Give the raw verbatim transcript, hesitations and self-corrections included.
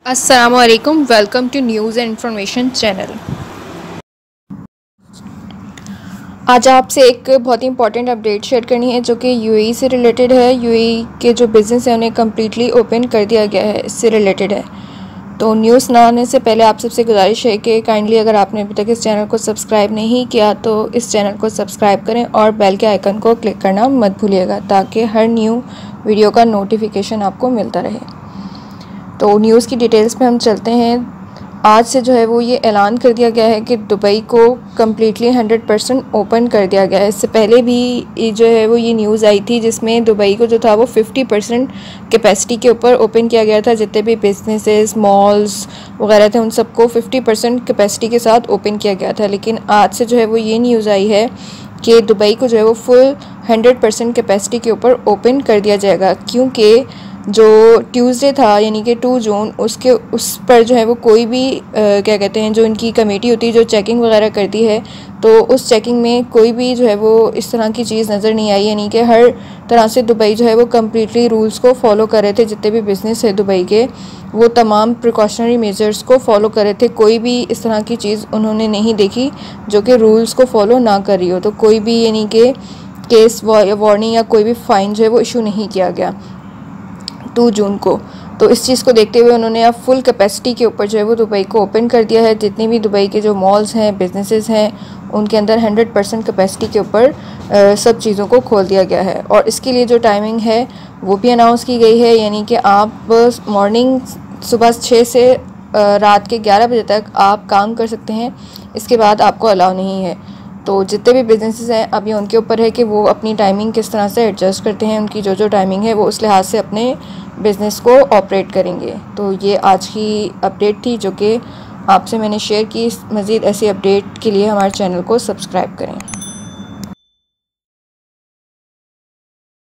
अस्सलामुअलैकुम, welcome to news and information channel. आज आपसे एक बहुत ही इंपॉर्टेंट अपडेट शेयर करनी है जो कि यूएई से रिलेटेड है। यूएई के जो बिज़नेस है उन्हें कम्प्लीटली ओपन कर दिया गया है, इससे रिलेटेड है। तो न्यूज़ ना आने से पहले आप सबसे गुजारिश है कि काइंडली अगर आपने अभी तक इस चैनल को सब्सक्राइब नहीं किया तो इस चैनल को सब्सक्राइब करें और बेल के आइकन को क्लिक करना मत भूलिएगा ताकि हर न्यू वीडियो का नोटिफिकेशन आपको मिलता रहे। तो न्यूज़ की डिटेल्स में हम चलते हैं। आज से जो है वो ये ऐलान कर दिया गया है कि दुबई को कम्प्लीटली हंड्रेड परसेंट ओपन कर दिया गया है। इससे पहले भी जो है वो ये न्यूज़ आई थी जिसमें दुबई को जो था वो फिफ्टी परसेंट कैपेसिटी के ऊपर ओपन किया गया था। जितने भी बिजनेसेस, मॉल्स वगैरह थे उन सबको फिफ्टी परसेंट कैपेसिटी के साथ ओपन किया गया था। लेकिन आज से जो है वो ये न्यूज़ आई है कि दुबई को जो है वो फुल हंड्रेड परसेंट कैपेसिटी के ऊपर ओपन कर दिया जाएगा, क्योंकि जो ट्यूसडे था यानी कि टू जून उसके उस पर जो है वो कोई भी आ, क्या कहते हैं जो इनकी कमेटी होती है जो चेकिंग वगैरह करती है, तो उस चेकिंग में कोई भी जो है वो इस तरह की चीज़ नज़र नहीं आई। यानी कि हर तरह से दुबई जो है वो कम्प्लीटली रूल्स को फॉलो कर रहे थे। जितने भी बिज़नेस है दुबई के वो तमाम प्रिकॉशनरी मेजर्स को फॉलो कर रहे थे। कोई भी इस तरह की चीज़ उन्होंने नहीं देखी जो कि रूल्स को फॉलो ना कर रही हो। तो कोई भी यानी कि केस वार्निंग या कोई भी फ़ाइन जो है वो इशू नहीं किया गया टू जून को। तो इस चीज़ को देखते हुए उन्होंने अब फुल कैपेसिटी के ऊपर जो है वो दुबई को ओपन कर दिया है। जितने भी दुबई के जो मॉल्स हैं, बिजनेसेस हैं, उनके अंदर हंड्रेड परसेंट कैपेसिटी के ऊपर सब चीज़ों को खोल दिया गया है। और इसके लिए जो टाइमिंग है वो भी अनाउंस की गई है, यानी कि आप मॉर्निंग सुबह छः से रात के ग्यारह बजे तक आप काम कर सकते हैं, इसके बाद आपको अलाउ नहीं है। तो जितने भी बिजनेसेस हैं अभी उनके ऊपर है कि वो अपनी टाइमिंग किस तरह से एडजस्ट करते हैं। उनकी जो जो टाइमिंग है वो उस लिहाज से अपने बिज़नेस को ऑपरेट करेंगे। तो ये आज की अपडेट थी जो कि आपसे मैंने शेयर की। मज़ीद ऐसी अपडेट के लिए हमारे चैनल को सब्सक्राइब करें।